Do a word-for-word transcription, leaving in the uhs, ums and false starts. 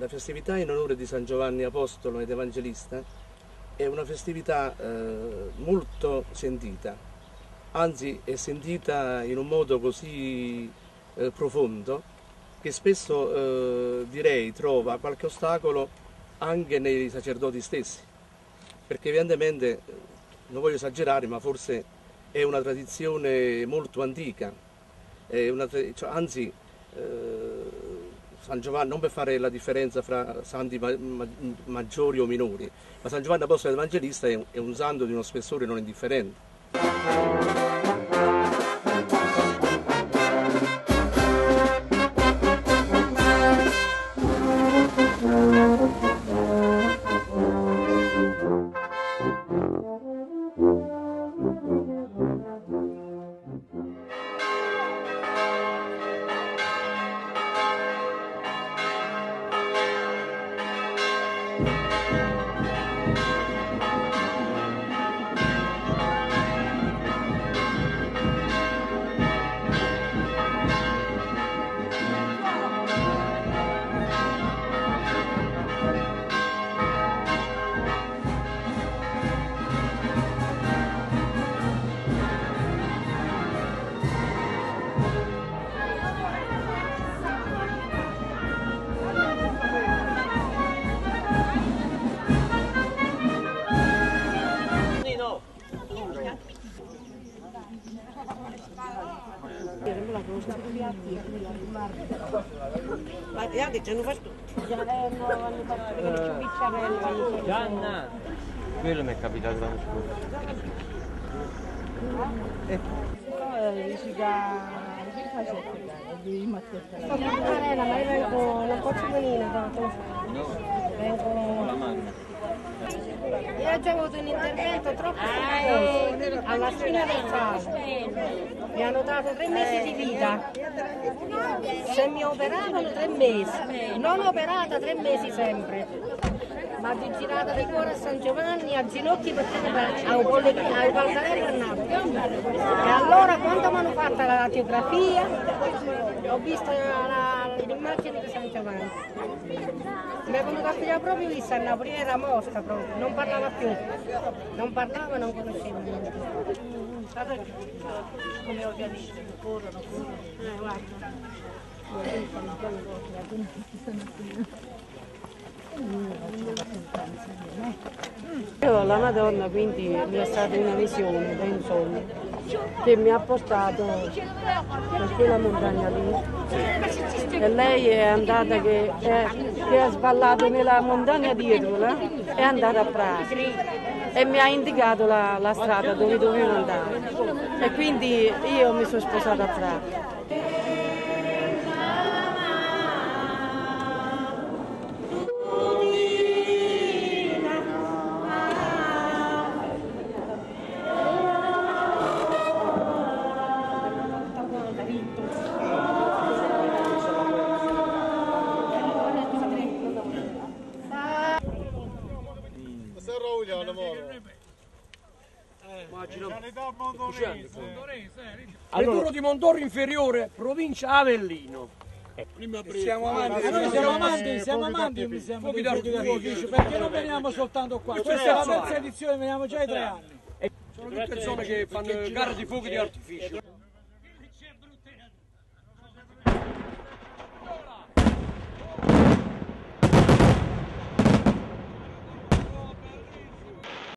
la festività in onore di San Giovanni Apostolo ed Evangelista è una festività eh, molto sentita, anzi è sentita in un modo così eh, profondo che spesso eh, direi trova qualche ostacolo anche nei sacerdoti stessi, perché evidentemente, non voglio esagerare, ma forse è una tradizione molto antica, è una, cioè, anzi eh, San Giovanni, non per fare la differenza fra santi ma, ma, maggiori o minori, ma San Giovanni Apostolo Evangelista è, è un santo di uno spessore non indifferente. Ma gli altri ce ne fanno tutti. Gianello, hanno fatto il picciarello. Gianna! Quello mi è capitato l'anno scorso. Eh. Marella, ma io vengo una porciolina, vengo la mano. Io ho già avuto un intervento troppo serioso alla spina dorsale. Mi hanno dato tre mesi di vita. Se mi operavano tre mesi, non operata tre mesi sempre. Ma di girata di cuore a San Giovanni, a ginocchi per ai Valdarello a Napoli. E allora quando mi hanno fatto la radiografia, ho visto l'immagine di San Giovanni. Mi è venuta a pigliare proprio lì a Napoli, era morta proprio, non parlava più. Non parlava, non conosceva niente. Guarda come organismi, corrono, corrono. Eh, guarda. Io la Madonna quindi mi è stata una visione da un sogno che mi ha portato per quella montagna lì e lei è andata che, è, che ha sballato nella montagna dietro, è andata a Prato e mi ha indicato la, la strada dove dovevo andare e quindi io mi sono sposata a Prato. Allora, di Montorro Inferiore, provincia Avellino. Siamo amanti, noi siamo amanti, siamo amanti, siamo fuochi d'artificio, perché non veniamo soltanto qua. Questa è la terza edizione, veniamo già ai tre anni. Sono tutte zone che fanno gare di fuochi di artificio.